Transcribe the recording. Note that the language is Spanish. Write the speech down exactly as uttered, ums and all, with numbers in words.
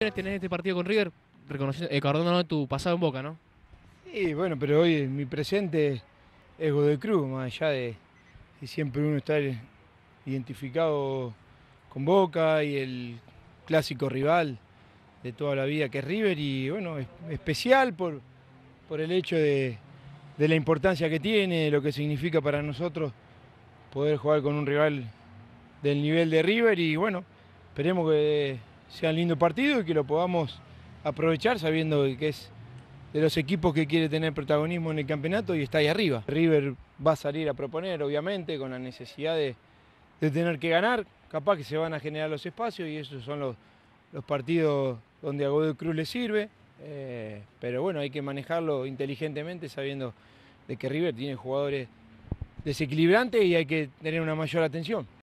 Tenés este partido con River, reconociendo, eh, acordándonos de tu pasado en Boca, ¿no? Sí, bueno, pero hoy mi presente es Godoy Cruz, más allá de que siempre uno está identificado con Boca y el clásico rival de toda la vida que es River, y bueno, es especial por, por el hecho de, de la importancia que tiene, lo que significa para nosotros poder jugar con un rival del nivel de River, y bueno, esperemos que sea un lindo partido y que lo podamos aprovechar sabiendo que es de los equipos que quiere tener protagonismo en el campeonato y está ahí arriba. River va a salir a proponer, obviamente, con la necesidad de, de tener que ganar. Capaz que se van a generar los espacios y esos son los, los partidos donde a Godoy Cruz le sirve. Eh, pero bueno, hay que manejarlo inteligentemente sabiendo de que River tiene jugadores desequilibrantes y hay que tener una mayor atención.